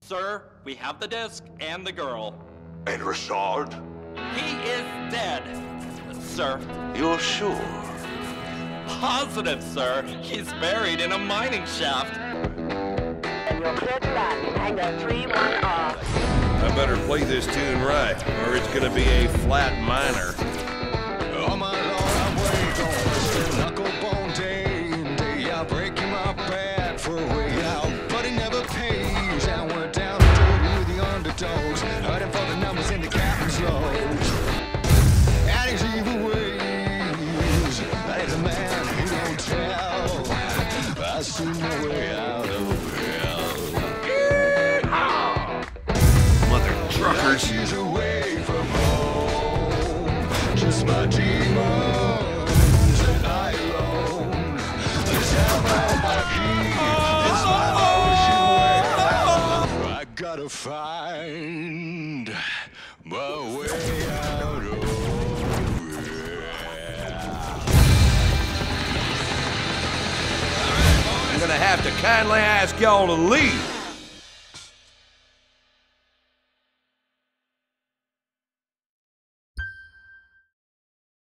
Sir, we have the disc and the girl. And Rochard? He is dead, sir. You're sure? Positive, sir. He's buried in a mining shaft. And you're clear to land in hangar 3-1 off. I better play this tune right, or it's gonna be a flat minor. Oh my Lord, I'm way gone. Knuckle bone day in, day out, breaking my back for a way out. But it never pays, and we're down and dirty with the underdogs, hurting for the numbers in the captain's lows. And his evil ways, that is a man who don't tell. I see no way out of hell. Mother truckers. She's away from home, just my demons and I alone. This time I'm lucky, it's my ocean way. I gotta find my way out of here. I'm gonna have to kindly ask y'all to leave.